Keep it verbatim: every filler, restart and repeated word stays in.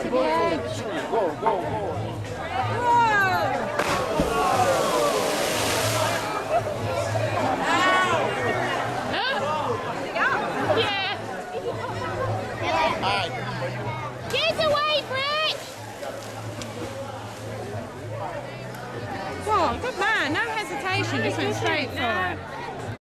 to the edge. Go, go, go. Get away, Brick! Oh, good man, no hesitation, just went straight for it.